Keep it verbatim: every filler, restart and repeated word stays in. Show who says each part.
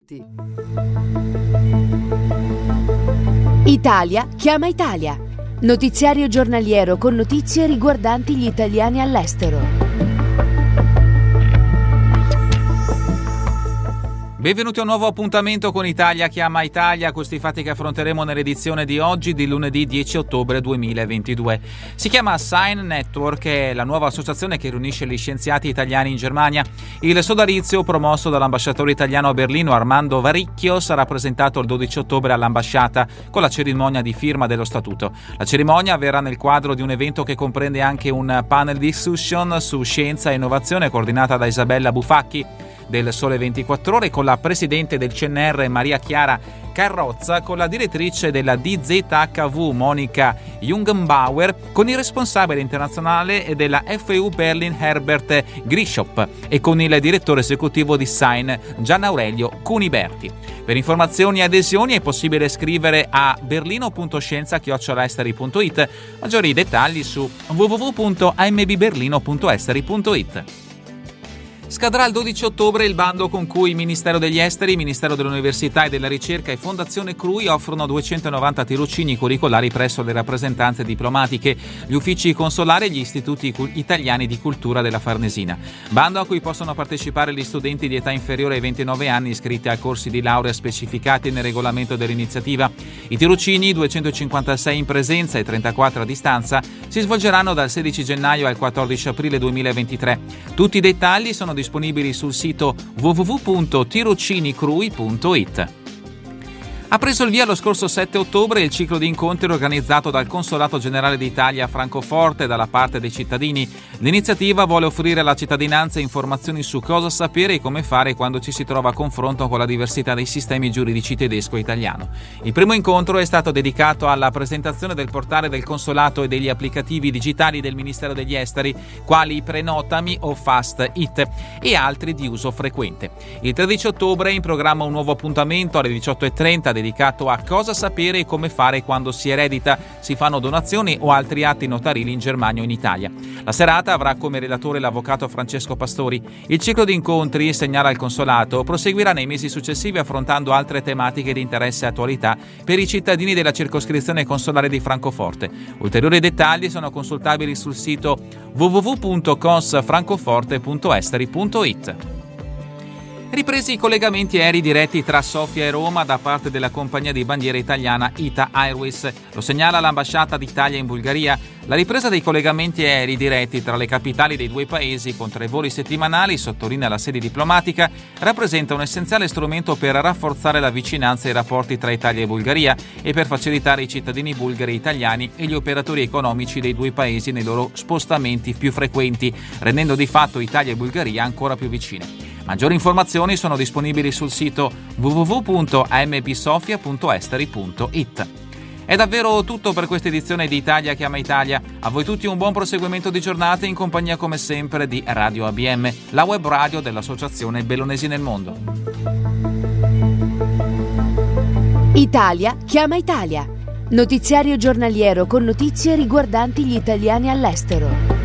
Speaker 1: Italia chiama Italia. Notiziario giornaliero con notizie riguardanti gli italiani all'estero.
Speaker 2: Benvenuti a un nuovo appuntamento con Italia chiama Italia, questi fatti che affronteremo nell'edizione di oggi di lunedì dieci ottobre duemilaventidue. Si chiama Sign Network, è la nuova associazione che riunisce gli scienziati italiani in Germania. Il sodalizio, promosso dall'ambasciatore italiano a Berlino Armando Varicchio, sarà presentato il dodici ottobre all'ambasciata con la cerimonia di firma dello statuto. La cerimonia avverrà nel quadro di un evento che comprende anche un panel discussion su scienza e innovazione coordinata da Isabella Bufacchi del Sole ventiquattro Ore, con la presidente del C N R Maria Chiara Carrozza, con la direttrice della D Z H V Monica Jungenbauer, con il responsabile internazionale della F U Berlin Herbert Grishop e con il direttore esecutivo di Sign Gian Aurelio Cuniberti. Per informazioni e adesioni è possibile scrivere a berlino punto scienza chiocciola esteri punto it. Maggiori dettagli su w w w punto a m b berlino punto esteri punto it. Scadrà il dodici ottobre il bando con cui Ministero degli Esteri, Ministero dell'Università e della Ricerca e Fondazione C R U I offrono duecentonovanta tirocini curricolari presso le rappresentanze diplomatiche, gli uffici consolari e gli istituti italiani di cultura della Farnesina. Bando a cui possono partecipare gli studenti di età inferiore ai ventinove anni iscritti a corsi di laurea specificati nel regolamento dell'iniziativa. I tirocini, duecentocinquantasei in presenza e trentaquattro a distanza, si svolgeranno dal sedici gennaio al quattordici aprile duemilaventitré. Tutti i dettagli sono disponibili sul sito w w w punto tirocinicrui punto it. Ha preso il via lo scorso sette ottobre il ciclo di incontri organizzato dal Consolato Generale d'Italia a Francoforte dalla parte dei cittadini. L'iniziativa vuole offrire alla cittadinanza informazioni su cosa sapere e come fare quando ci si trova a confronto con la diversità dei sistemi giuridici tedesco e italiano. Il primo incontro è stato dedicato alla presentazione del portale del Consolato e degli applicativi digitali del Ministero degli Esteri, quali Prenotami o Fast It, e altri di uso frequente. Il tredici ottobre è in programma un nuovo appuntamento alle diciotto e trenta dedicato a cosa sapere e come fare quando si eredita, si fanno donazioni o altri atti notarili in Germania o in Italia. La serata avrà come relatore l'avvocato Francesco Pastori. Il ciclo di incontri, segnala il Consolato, proseguirà nei mesi successivi affrontando altre tematiche di interesse e attualità per i cittadini della circoscrizione consolare di Francoforte. Ulteriori dettagli sono consultabili sul sito w w w punto cons francoforte punto esteri punto it. Ripresi i collegamenti aerei diretti tra Sofia e Roma da parte della compagnia di bandiera italiana Ita Airways. Lo segnala l'ambasciata d'Italia in Bulgaria. La ripresa dei collegamenti aerei diretti tra le capitali dei due paesi con tre voli settimanali, sottolinea la sede diplomatica, rappresenta un essenziale strumento per rafforzare la vicinanza e i rapporti tra Italia e Bulgaria e per facilitare i cittadini bulgari e italiani e gli operatori economici dei due paesi nei loro spostamenti più frequenti, rendendo di fatto Italia e Bulgaria ancora più vicine. Maggiori informazioni sono disponibili sul sito w w w punto a m b sofia punto esteri punto it. È davvero tutto per questa edizione di Italia chiama Italia. A voi tutti un buon proseguimento di giornata in compagnia come sempre di Radio A B M, la web radio dell'Associazione Bellunesi nel Mondo.
Speaker 1: Italia chiama Italia. Notiziario giornaliero con notizie riguardanti gli italiani all'estero.